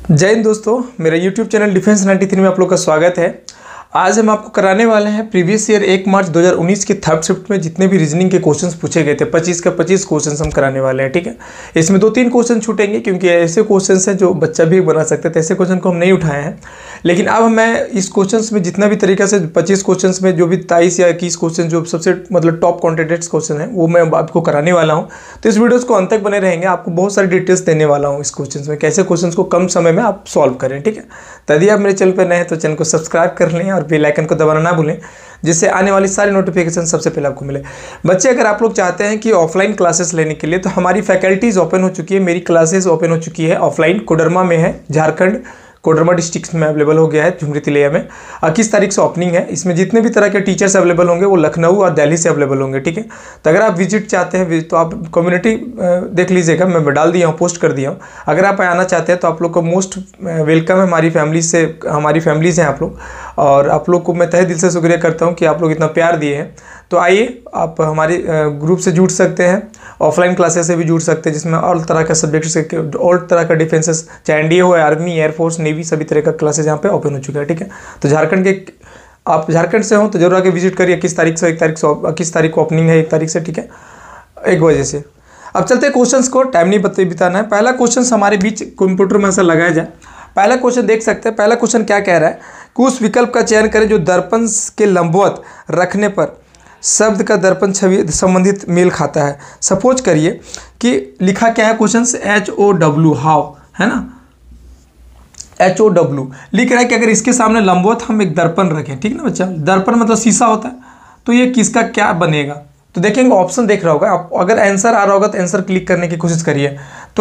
जय हिंद दोस्तों, मेरा YouTube चैनल डिफेंस 93 में आप लोग का स्वागत है। आज हम आपको कराने वाले हैं प्रीवियस ईयर 1 मार्च 2019 के थर्ड शिफ्ट में जितने भी रीजनिंग के क्वेश्चंस पूछे गए थे 25 का 25 क्वेश्चंस हम कराने वाले हैं। ठीक है, इसमें 2-3 क्वेश्चन छूटेंगे क्योंकि ऐसे क्वेश्चंस हैं जो बच्चा भी बना सकते थे। ऐसे क्वेश्चन को हम नहीं उठाए हैं, लेकिन अब मैं इस क्वेश्चंस में जितना भी तरीका से 25 क्वेश्चंस में जो भी 23 या 21 क्वेश्चन जो सबसे मतलब टॉप कॉन्टेंटेड्स क्वेश्चन है वो मैं आपको कराने वाला हूँ। तो इस वीडियोज़ को अंत तक बने रहेंगे, आपको बहुत सारी डिटेल्स देने वाला हूँ इस क्वेश्चन में, कैसे क्वेश्चन को कम समय में आप सॉल्व करें। ठीक है, तो यदि आप मेरे चैनल पर नए हैं तो चैनल को सब्सक्राइब कर लें और बेल आइकन को दबाना ना भूलें, जिससे आने वाली सारी नोटिफिकेशन सबसे पहले आपको मिले। बच्चे, अगर आप लोग चाहते हैं कि ऑफलाइन क्लासेस लेने के लिए तो हमारी फैकल्टीज़ ओपन हो चुकी है, मेरी क्लासेस ओपन हो चुकी है ऑफलाइन। कोडरमा में है, झारखंड कोडरमा डिस्ट्रिक्ट में अवेलेबल हो गया है, झुमरी तिलैया में। 21 तारीख से ओपनिंग है। इसमें जितने भी तरह के टीचर्स अवेलेबल होंगे वो लखनऊ और दिल्ली से अवेलेबल होंगे। ठीक है, तो अगर आप विजिट चाहते हैं तो आप कम्युनिटी देख लीजिएगा, मैं डाल दिया हूँ, पोस्ट कर दिया हूँ। अगर आप आना चाहते हैं तो आप लोग को मोस्ट वेलकम है। हमारी फैमिलीज़ हैं आप लोग, और आप लोग को मैं तहे दिल से शुक्रिया करता हूँ कि आप लोग इतना प्यार दिए हैं। तो आइए, आप हमारे ग्रुप से जुड़ सकते हैं, ऑफलाइन क्लासेस से भी जुड़ सकते हैं, जिसमें ऑल तरह का सब्जेक्ट से ऑल तरह का डिफेंसेस, चाहे एनडीए हो, आर्मी, एयरफोर्स, नेवी, सभी तरह का क्लासेस यहाँ पे ओपन हो चुका है। ठीक है, तो आप झारखंड से हो तो जरूर आके विजिट करिए। 21 तारीख को ओपनिंग है, 1 तारीख से। ठीक है, 1 बजे से। अब चलते हैं क्वेश्चंस को, टाइम नहीं बिताना है। पहला क्वेश्चन हमारे बीच कंप्यूटर में ऐसा लगाया जाए। पहला क्वेश्चन देख सकते हैं। पहला क्वेश्चन क्या कह रहा है कि उस विकल्प का चयन करें जो दर्पण के लंबवत रखने पर शब्द का दर्पण छवि संबंधित मेल खाता है। सपोज करिए कि लिखा क्या है क्वेश्चन से, HOW, हाउ, है ना, HOW लिख रहा है कि अगर इसके सामने लंबवत हम एक दर्पण रखें, ठीक ना बच्चा, दर्पण मतलब शीशा होता है, तो ये किसका क्या बनेगा। तो देखेंगे, ऑप्शन देख रहा होगा आप, अगर आंसर आ रहा होगा तो आंसर क्लिक करने की कोशिश करिए। तो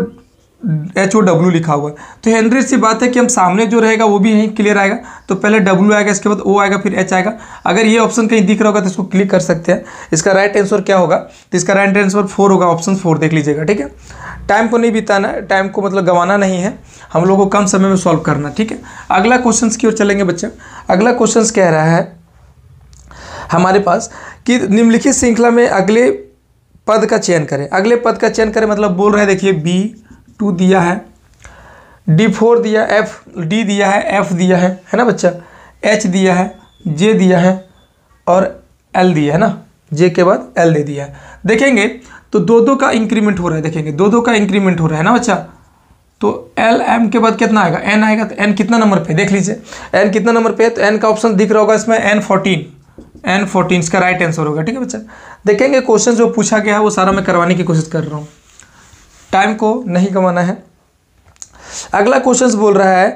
HOW लिखा हुआ है, तो हेनरी सी बात है कि हम सामने जो रहेगा वो भी यहीं क्लियर आएगा। तो पहले W आएगा, इसके बाद O आएगा, फिर H आएगा। अगर ये ऑप्शन कहीं दिख रहा होगा तो इसको क्लिक कर सकते हैं। इसका राइट आंसर क्या होगा, तो इसका राइट आंसर 4 होगा, ऑप्शन 4 देख लीजिएगा। ठीक है, टाइम को नहीं बिताना, टाइम को मतलब गंवाना नहीं है, हम लोग को कम समय में सॉल्व करना। ठीक है, अगला क्वेश्चन की ओर चलेंगे बच्चे। अगला क्वेश्चन कह रहा है हमारे पास कि निम्नलिखित श्रृंखला में अगले पद का चयन करें। अगले पद का चयन करें मतलब बोल रहे हैं, देखिए B2 दिया है, D4 दिया, D दिया है, F दिया है ना बच्चा, H दिया है, J दिया है और L दिया है ना, J के बाद L दे दिया है। देखेंगे तो 2-2 का इंक्रीमेंट हो रहा है। देखेंगे 2-2 का इंक्रीमेंट हो रहा है ना बच्चा। तो L M के बाद कितना आएगा, N आएगा। तो N कितना नंबर पे, देख लीजिए N कितना नंबर पे है। तो N का ऑप्शन दिख रहा होगा इसमें, N14 इसका राइट आंसर होगा। ठीक है बच्चा, देखेंगे क्वेश्चन जो पूछा गया है वो सारा मैं करवाने की कोशिश कर रहा हूँ, टाइम को नहीं गंवाना है। अगला क्वेश्चन बोल रहा है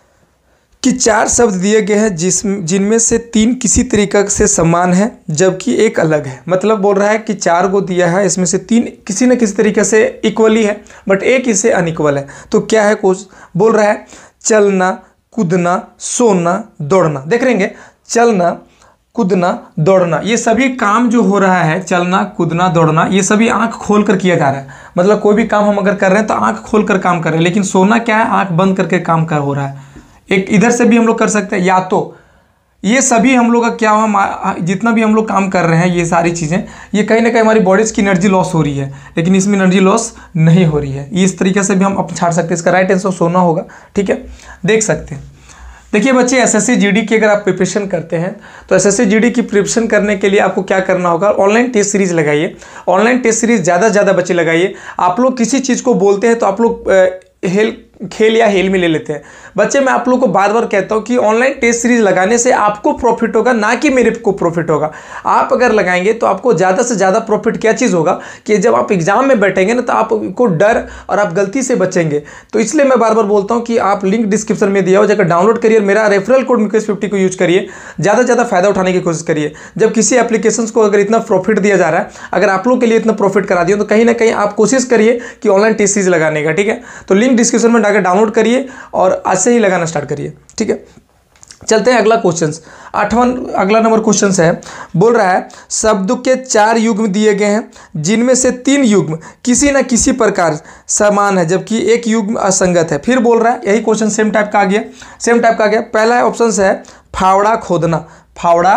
कि 4 शब्द दिए गए हैं जिनमें से 3 किसी तरीका से समान है जबकि एक अलग है। मतलब बोल रहा है कि 4 को दिया है, इसमें से 3 किसी न किसी तरीके से इक्वली है, बट एक इससे अनइक्वल है। तो क्या है क्वेश्चन, बोल रहा है चलना, कूदना, सोना, दौड़ना। देख रहेंगे, चलना, कूदना, दौड़ना, ये सभी काम जो हो रहा है, चलना, कूदना, दौड़ना, ये सभी आंख खोल कर किया जा रहा है। मतलब कोई भी काम हम अगर कर रहे हैं तो आंख खोल कर काम कर रहे हैं। लेकिन सोना क्या है, आंख बंद करके काम कर हो रहा है। एक इधर से भी हम लोग कर सकते हैं, या तो ये सभी हम लोग का क्या हुआ, जितना भी हम लोग काम कर रहे हैं ये सारी चीज़ें, ये कहीं ना कहीं हमारी बॉडीज़ की एनर्जी लॉस हो रही है, लेकिन इसमें एनर्जी लॉस नहीं हो रही है। इस तरीके से भी हम अपना छाड़ सकते हैं। इसका राइट आंसर सोना होगा। ठीक है, देख सकते हैं। देखिए बच्चे, एसएससी जीडी की अगर आप प्रिपरेशन करते हैं तो एसएससी जीडी की प्रिपरेशन करने के लिए आपको क्या करना होगा, ऑनलाइन टेस्ट सीरीज लगाइए। ऑनलाइन टेस्ट सीरीज ज़्यादा से ज़्यादा बच्चे लगाइए। आप लोग किसी चीज़ को बोलते हैं तो आप लोग खेल या हेल में ले लेते हैं। बच्चे, मैं आप लोग को बार बार कहता हूं कि ऑनलाइन टेस्ट सीरीज लगाने से आपको प्रॉफिट होगा, ना कि मेरे को प्रॉफिट होगा। आप अगर लगाएंगे तो आपको ज़्यादा से ज़्यादा प्रॉफिट क्या चीज़ होगा कि जब आप एग्जाम में बैठेंगे ना तो आपको डर और आप गलती से बचेंगे। तो इसलिए मैं बार बार बोलता हूं कि आप लिंक डिस्क्रिप्शन में दिया हो, जाकर डाउनलोड करिए, मेरा रेफरल कोड मुकेश50 को यूज करिए, ज़्यादा से ज़्यादा फायदा उठाने की कोशिश करिए। जब किसी एप्लीकेशन को अगर इतना प्रॉफिट दिया जा रहा है, अगर आप लोग के लिए इतना प्रॉफिट करा दिया तो कहीं ना कहीं आप कोशिश करिए कि ऑनलाइन टेस्ट सीरीज लगाने का। ठीक है, तो लिंक डिस्क्रिप्शन में जाकर डाउनलोड करिए और आज से ही लगाना स्टार्ट करिए। ठीक है, चलते हैं अगला क्वेश्चन। 8वां अगला नंबर क्वेश्चन है, बोल रहा है शब्दों के 4 युग्म दिए गए हैं जिनमें से 3 युग्म किसी न किसी प्रकार समान है जबकि एक युग्म असंगत है। फिर बोल रहा है, यही क्वेश्चन सेम टाइप का आ गया। पहला ऑप्शन है फावड़ा खोदना, फावड़ा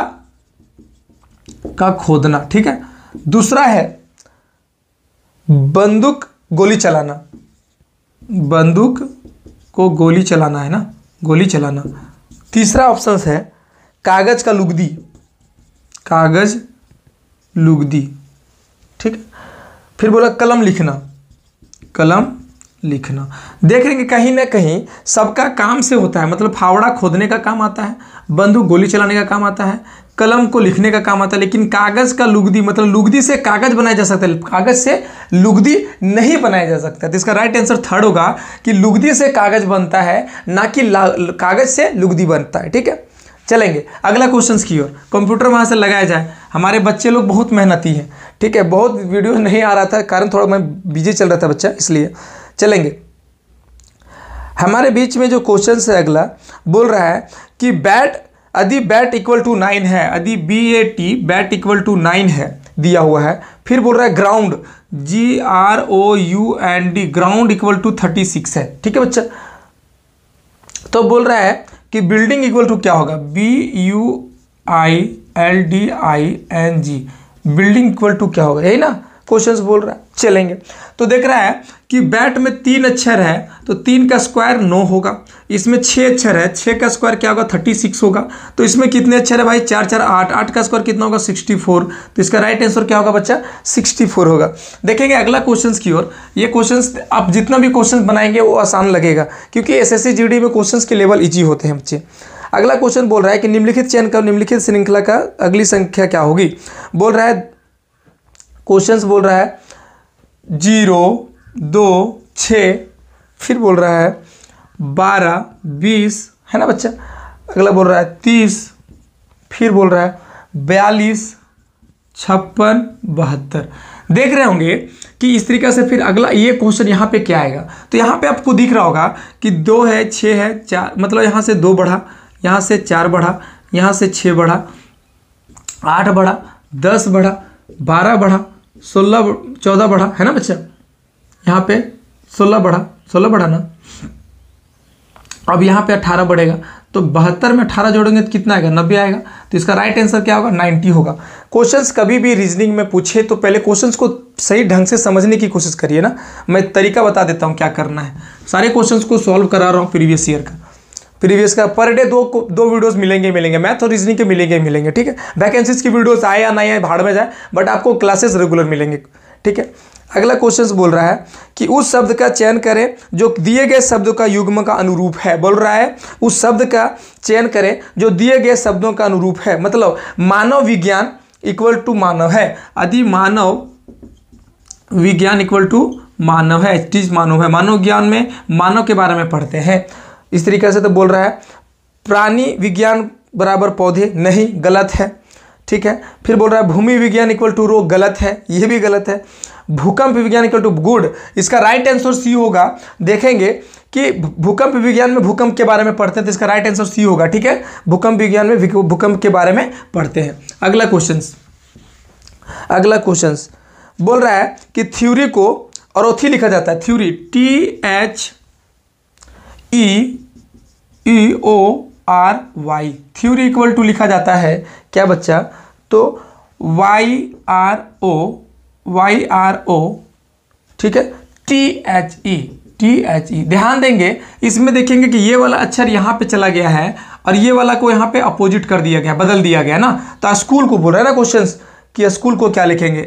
का खोदना। ठीक है, दूसरा है बंदूक गोली चलाना, बंदूक को गोली चलाना है ना, गोली चलाना। तीसरा ऑप्शन है कागज का लुगदी, कागज लुगदी, ठीक है। फिर बोला कलम लिखना, कलम लिखना। देख रहे हैं कि कहीं ना कहीं सबका काम से होता है, मतलब फावड़ा खोदने का काम आता है, बंदूक गोली चलाने का काम आता है, कलम को लिखने का काम आता है, लेकिन कागज का लुगदी मतलब लुगदी से कागज बनाया जा सकता है, कागज से लुगदी नहीं बनाया जा सकता। तो इसका राइट आंसर थर्ड होगा कि लुगदी से कागज बनता है, ना कि कागज से लुगदी बनता है, ठीक है। चलेंगे अगला क्वेश्चन की ओर। कंप्यूटर वहाँ से लगाया जाए, हमारे बच्चे लोग बहुत मेहनती हैं, ठीक है। बहुत वीडियो नहीं आ रहा था, कारण थोड़ा मैं बिजी चल रहा था बच्चा, इसलिए। चलेंगे हमारे बीच में जो क्वेश्चन है अगला, बोल रहा है कि बैट यदि बैट इक्वल टू 9 है, यदि BAT बैट इक्वल टू 9 है दिया हुआ है। फिर बोल रहा है ground GROUND ground equal to 36 है, ठीक है बच्चा। तो बोल रहा है कि बिल्डिंग इक्वल टू क्या होगा, BUILDING बिल्डिंग इक्वल टू क्या होगा, यही ना क्वेश्चन बोल रहा है। चलेंगे तो देख रहा है कि बैट में 3 अक्षर है, तो 3 का स्क्वायर 9 होगा। इसमें 6 अक्षर है, 6 का स्क्वायर क्या होगा 36 होगा। तो इसमें कितने अक्षर है भाई, 4 4 8, 8 का स्क्वायर कितना होगा 64। तो इसका राइट आंसर क्या होगा बच्चा 64 होगा। देखेंगे अगला क्वेश्चन की ओर। ये क्वेश्चन आप जितना भी क्वेश्चन बनाएंगे वो आसान लगेगा, क्योंकि SSC GD में क्वेश्चन के लेवल ईजी होते हैं बच्चे। अगला क्वेश्चन बोल रहा है कि निम्नलिखित चयन का निम्नलिखित श्रृंखला का अगली संख्या क्या होगी। बोल रहा है क्वेश्चन बोल रहा है 0 2 6, फिर बोल रहा है 12 20 है ना बच्चा। अगला बोल रहा है 30, फिर बोल रहा है 42 56 72। देख रहे होंगे कि इस तरीके से फिर अगला ये क्वेश्चन यहाँ पे क्या आएगा। तो यहाँ पे आपको दिख रहा होगा कि 2 है 6 है 4, मतलब यहाँ से 2 बढ़ा, यहाँ से 4 बढ़ा, यहाँ से 6 बढ़ा, 8 बढ़ा, 10 बढ़ा, 12 बढ़ा, 16 14 बढ़ा, है ना बच्चा। यहाँ पे 16 बढ़ा ना। अब यहाँ पे 18 बढ़ेगा, तो 72 में 18 जोड़ेंगे तो कितना आएगा 90 आएगा। तो इसका राइट आंसर क्या होगा 90 होगा। क्वेश्चंस कभी भी रीजनिंग में पूछे तो पहले क्वेश्चंस को सही ढंग से समझने की कोशिश करिए ना। मैं तरीका बता देता हूँ क्या करना है। सारे क्वेश्चंस को सॉल्व करा रहा हूँ प्रीवियस ईयर का पर डे दो वीडियोस मिलेंगे, मैथ और रीजनिंग के मिलेंगे, ठीक है। वैकेंसीज की वीडियोस आए या नहीं आए भाड़ में जाए, बट आपको क्लासेस रेगुलर मिलेंगे, ठीक है। अगला क्वेश्चन बोल रहा है कि उस शब्द का चयन करें जो दिए गए शब्दों का युग्म का अनुरूप है। बोल रहा है उस शब्द का चयन करें जो दिए गए शब्दों का अनुरूप है, मतलब मानव विज्ञान इक्वल टू मानव है, यदि मानव विज्ञान इक्वल टू मानव है, चीज मानव है, मानव ज्ञान में मानव के बारे में पढ़ते हैं इस तरीके से। तो बोल रहा है प्राणी विज्ञान बराबर पौधे, नहीं, गलत है, ठीक है। फिर बोल रहा है भूमि विज्ञान इक्वल टू रोग, गलत है, यह भी गलत है। भूकंप विज्ञान इक्वल टू गुड, इसका राइट आंसर सी होगा। देखेंगे कि भूकंप विज्ञान में भूकंप के बारे में पढ़ते हैं, तो इसका राइट आंसर सी होगा, ठीक है। भूकंप विज्ञान में भूकंप के बारे में पढ़ते हैं। अगला क्वेश्चन बोल रहा है कि थ्योरी को अरोथी लिखा जाता है, theory THEORY, theory equal to लिखा जाता है क्या बच्चा, तो YRO, ठीक है, THE। ध्यान देंगे इसमें, देखेंगे कि ये वाला अक्षर यहाँ पे चला गया है और ये वाला को यहाँ पे अपोजिट कर दिया गया, बदल दिया गया ना। तो स्कूल को बोल रहा है ना क्वेश्चन कि स्कूल को क्या लिखेंगे,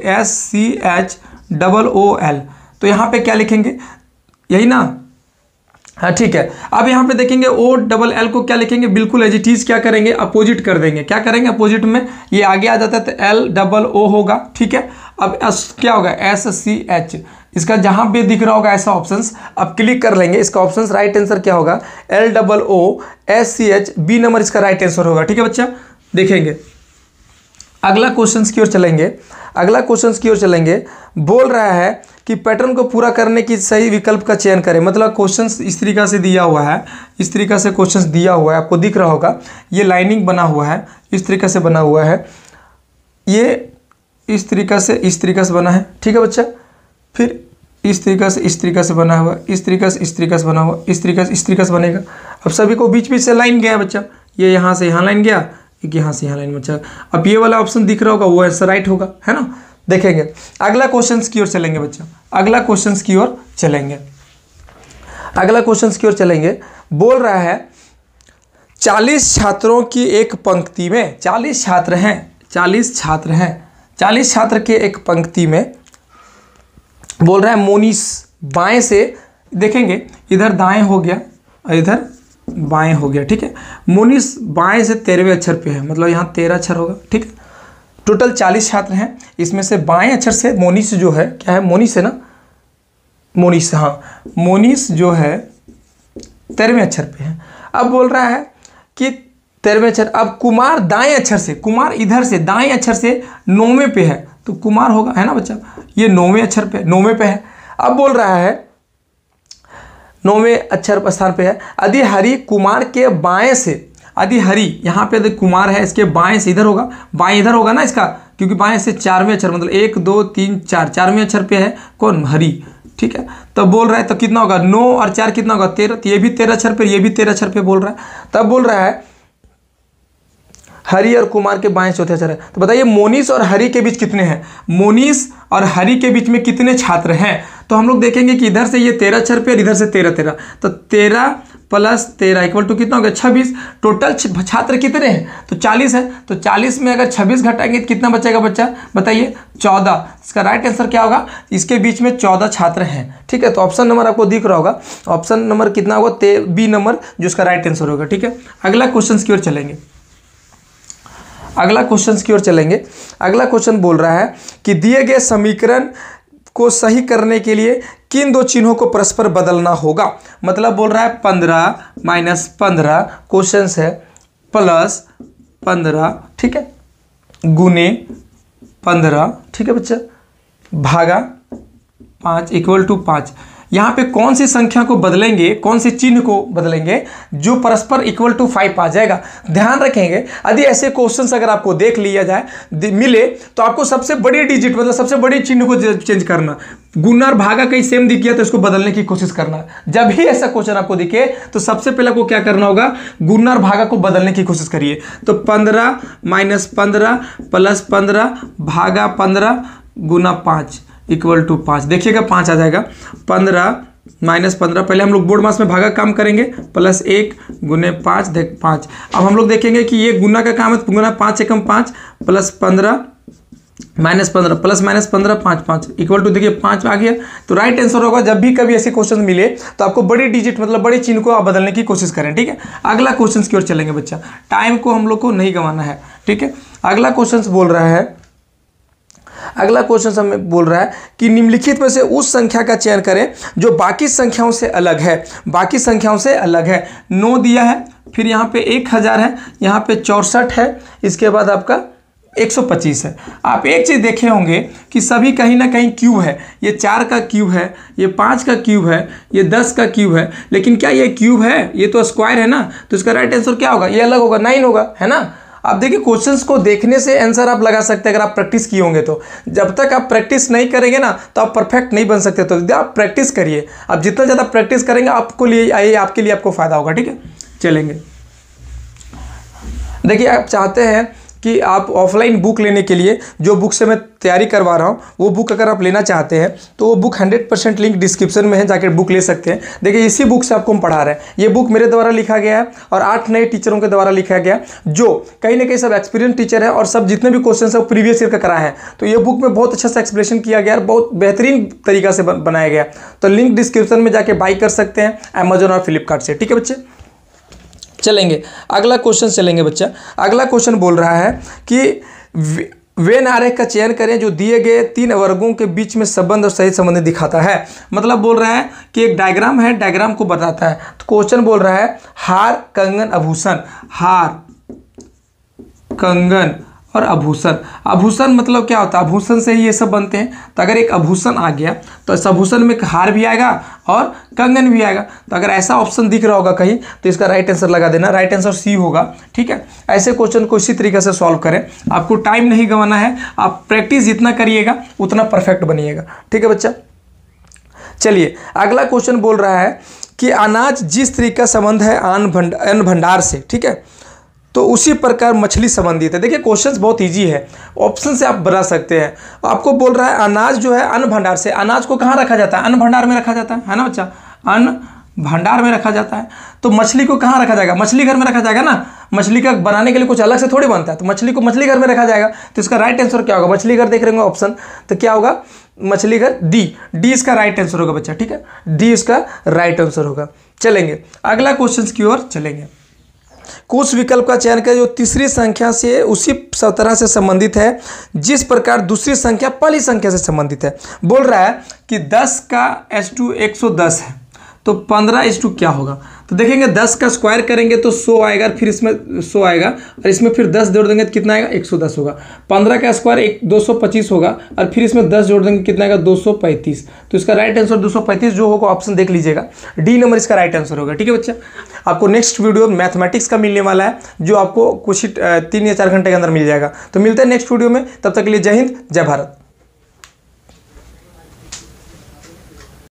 SCHOOL, तो यहाँ पे क्या लिखेंगे, यही ना, हाँ ठीक है। अब यहाँ पे देखेंगे OLL को क्या लिखेंगे, बिल्कुल एज इट इज क्या करेंगे, अपोजिट कर देंगे। क्या करेंगे अपोजिट में, ये आगे आ जाता है तो LOO होगा, ठीक है। अब क्या होगा SCH, इसका जहाँ पे दिख रहा होगा ऐसा ऑप्शंस अब क्लिक कर लेंगे। इसका ऑप्शंस राइट आंसर क्या होगा LOOSCH, बी नंबर इसका राइट आंसर होगा, ठीक है बच्चा। देखेंगे अगला क्वेश्चन की ओर चलेंगे। बोल रहा है कि पैटर्न को पूरा करने की सही विकल्प का चयन करें, मतलब क्वेश्चन इस तरीका से दिया हुआ है, इस तरीका से क्वेश्चन दिया हुआ है, आपको दिख रहा होगा ये लाइनिंग बना हुआ है, इस तरीका से बना हुआ है, ये इस तरीका से बना है, ठीक है बच्चा। फिर इस तरीका से बना हुआ, इस तरीका से बना हुआ, इस तरीका से बनेगा। अब सभी को बीच से लाइन गया बच्चा, ये यहाँ से यहाँ लाइन गया, एक यहाँ से यहाँ लाइन बच्चा। अब ये वाला ऑप्शन दिख रहा होगा वो आंसर राइट होगा, है ना। देखेंगे अगला क्वेश्चन की ओर चलेंगे बच्चा, अगला क्वेश्चन की ओर चलेंगे। बोल रहा है 40 छात्रों की एक पंक्ति में, 40 छात्र हैं, 40 छात्र हैं, 40 छात्र के एक पंक्ति में बोल रहा है मोनिस बाएं से, देखेंगे इधर दाएं हो गया और इधर बाएं हो गया, ठीक है। मोनिस बाएं से 13वें अक्षर पे है, मतलब यहाँ 13 अक्षर होगा, ठीक है। टोटल 40 छात्र हैं, इसमें से बाएं अक्षर से मोनिस जो है, क्या है, मोनिस है ना, मोनिस, हाँ मोनिस जो है 13वें अक्षर पे है। अब बोल रहा है कि 13वें अक्षर, अब कुमार दाएं अक्षर से, कुमार इधर से दाएं अक्षर से 9वें पे है, तो कुमार होगा, है ना बच्चा, ये 9वें अक्षर पे, 9वें पे है। अब बोल रहा है 9वें अक्षर स्थान पे है, यदि हरि कुमार के बाएं से, यदि हरि यहाँ पे कुमार है, इसके बाएं से इधर होगा, बाएं इधर होगा ना इसका, क्योंकि बाएं से 4वें अक्षर, मतलब 1 2 3 4, 4वें अक्षर पे है कौन, हरि, ठीक है। तो बोल रहा है तो कितना होगा, 9 और 4 कितना होगा, 13, तो ये भी 13 अक्षर पे, ये भी 13 अक्षर पे बोल रहा है। तब बोल रहा है हरि और कुमार के बाएं चौथे अक्षर है, तो बताइए मोनिस और हरि के बीच कितने हैं, मोनिस और हरि के बीच में कितने छात्र हैं। तो हम लोग देखेंगे कि इधर से ये 13 अक्षर पे और इधर से 13 13, तो 13 + 13 इक्वल टू कितना हो गया, 26। टोटल छात्र कितने हैं, तो 40 है, तो 40 में अगर 26 घटाएंगे तो कितना बचेगा बच्चा, बताइए 14। इसका राइट आंसर क्या होगा, इसके बीच में 14 छात्र हैं, ठीक है। तो ऑप्शन नंबर आपको दिख रहा होगा, ऑप्शन नंबर कितना होगा, बी नंबर, जो इसका राइट आंसर होगा, ठीक है। अगला क्वेश्चन की ओर चलेंगे, अगला क्वेश्चन की ओर चलेंगे। अगला क्वेश्चन बोल रहा है कि दिए गए समीकरण को सही करने के लिए किन दो चिन्हों को परस्पर बदलना होगा। मतलब बोल रहा है 15 - 15 क्वेश्चन है +15, ठीक है, गुने 15, ठीक है बच्चा, भागा 5 इक्वल टू 5। यहाँ पे कौन सी संख्या को बदलेंगे, कौन से चिन्ह को बदलेंगे जो परस्पर इक्वल टू 5 आ जाएगा। ध्यान रखेंगे, यदि ऐसे क्वेश्चंस अगर आपको देख लिया जाए, मिले, तो आपको सबसे बड़ी डिजिट, मतलब सबसे बड़ी चिन्ह को चेंज करना। गुना और भागा कहीं सेम दिख गया तो इसको बदलने की कोशिश करना। जब भी ऐसा क्वेश्चन आपको दिखे तो सबसे पहले आपको क्या करना होगा, गुना और भागा को बदलने की कोशिश करिए। तो 15 - 15 + 15 भागा 15 गुना 5 इक्वल टू 5। देखिएगा 5 आ जाएगा। 15 - 15, पहले हम लोग बोर्ड मास में भागा काम करेंगे, +1 गुने 5, देख 5। अब हम लोग देखेंगे कि ये गुना का काम है, तो गुना 5 एकम 5 +15 - 15 + -15 5 5 इक्वल टू, देखिए 5 आ गया। तो राइट आंसर होगा, जब भी कभी ऐसे क्वेश्चन मिले तो आपको बड़ी डिजिट, मतलब बड़े चिन्ह को आप बदलने की कोशिश करें, ठीक है। अगला क्वेश्चन की ओर चलेंगे बच्चा, टाइम को हम लोग को नहीं गंवाना है, ठीक है। अगला क्वेश्चन बोल रहा है, अगला क्वेश्चन हमें बोल रहा है कि निम्नलिखित में से उस संख्या का चयन करें जो बाकी संख्याओं से अलग है, बाकी संख्याओं से अलग है। 9 दिया है, फिर यहाँ पे 1000 है, यहाँ पे 64 है, इसके बाद आपका 125 है। आप एक चीज़ देखे होंगे कि सभी कहीं ना कहीं क्यूब है, ये 4 का क्यूब है, ये 5 का क्यूब है, ये 10 का क्यूब है, लेकिन क्या ये क्यूब है, ये तो स्क्वायर है ना, तो इसका राइट आंसर क्या होगा, ये अलग होगा, 9 होगा, है ना। आप देखिए क्वेश्चंस को देखने से आंसर आप लगा सकते हैं अगर आप प्रैक्टिस किए होंगे तो। जब तक आप प्रैक्टिस नहीं करेंगे ना तो आप परफेक्ट नहीं बन सकते। तो आप प्रैक्टिस करिए, आप जितना ज़्यादा प्रैक्टिस करेंगे आपके लिए आपको फ़ायदा होगा, ठीक है। चलेंगे, देखिए आप चाहते हैं कि आप ऑफलाइन बुक लेने के लिए, जो बुक से मैं तैयारी करवा रहा हूँ वो बुक अगर आप लेना चाहते हैं तो वो बुक 100% लिंक डिस्क्रिप्शन में है, जाकर बुक ले सकते हैं। देखिए इसी बुक से आपको हम पढ़ा रहे हैं, ये बुक मेरे द्वारा लिखा गया है और 8 नए टीचरों के द्वारा लिखा गया, जो कहीं ना कहीं सब एक्सपीरियंस टीचर है और सब जितने भी क्वेश्चन है वो प्रीवियस ईयर का कराए हैं। तो ये बुक में बहुत अच्छा सा एक्सप्लेनेशन किया गया है, बहुत बेहतरीन तरीका से बनाया गया। तो लिंक डिस्क्रिप्शन में जाके बाई कर सकते हैं अमेजोन और फ्लिपकार्ट से, ठीक है बच्चे। चलेंगे, अगला क्वेश्चन चलेंगे बच्चा। अगला क्वेश्चन बोल रहा है कि वेन आरेख का चयन करें जो दिए गए 3 वर्गों के बीच में संबंध और सही संबंध दिखाता है। मतलब बोल रहा है कि एक डायग्राम है, डायग्राम को बताता है। तो क्वेश्चन बोल रहा है हार, कंगन, आभूषण, हार, कंगन और आभूषण। आभूषण मतलब क्या होता है, आभूषण से ही ये सब बनते हैं। तो अगर एक आभूषण आ गया तो इस आभूषण में हार भी आएगा और कंगन भी आएगा। तो अगर ऐसा ऑप्शन दिख रहा होगा कहीं तो इसका राइट आंसर लगा देना, राइट आंसर सी होगा, ठीक है। ऐसे क्वेश्चन को इसी तरीके से सॉल्व करें, आपको टाइम नहीं गंवाना है, आप प्रैक्टिस जितना करिएगा उतना परफेक्ट बनिएगा, ठीक है बच्चा। चलिए अगला क्वेश्चन बोल रहा है कि अनाज जिस तरीके का संबंध है अन्न भंडार से, ठीक है, तो उसी प्रकार मछली संबंधित है। देखिए क्वेश्चंस बहुत इजी है, ऑप्शन से आप बना सकते हैं। आपको बोल रहा है अनाज जो है अन्न भंडार से, अनाज को कहाँ रखा जाता है, अन्न भंडार में रखा जाता है ना बच्चा, अन्न भंडार में रखा जाता है। तो मछली को कहाँ रखा जाएगा? मछली घर में रखा जाएगा ना, मछली का बनाने के लिए कुछ अलग से थोड़ी बनता है, तो मछली को मछली घर में रखा जाएगा। तो इसका राइट आंसर क्या होगा? मछली घर देख रहे होंगे ऑप्शन, तो क्या होगा? मछली घर, डी इसका राइट आंसर होगा बच्चा, ठीक है, डी इसका राइट आंसर होगा। चलेंगे अगला क्वेश्चन की ओर चलेंगे। कुछ विकल्प का चयन करें जो तीसरी संख्या से उसी तरह से संबंधित है जिस प्रकार दूसरी संख्या पहली संख्या से संबंधित है। बोल रहा है कि 10 का S2 110 है, तो 15 क्या होगा? तो देखेंगे 10 का स्क्वायर करेंगे तो 100 आएगा, फिर इसमें 100 आएगा और इसमें फिर 10 जोड़ देंगे तो कितना आएगा? 110 होगा। 15 का स्क्वायर 225 होगा और फिर इसमें 10 जोड़ देंगे कितना आएगा? 235। तो इसका राइट आंसर 235 जो होगा, ऑप्शन देख लीजिएगा, डी नंबर इसका राइट आंसर होगा। ठीक है बच्चा, आपको नेक्स्ट वीडियो मैथमेटिक्स का मिलने वाला है जो आपको कुछ 3 या 4 घंटे के अंदर मिल जाएगा। तो मिलते हैं नेक्स्ट वीडियो में, तब तक के लिए जय हिंद जय भारत।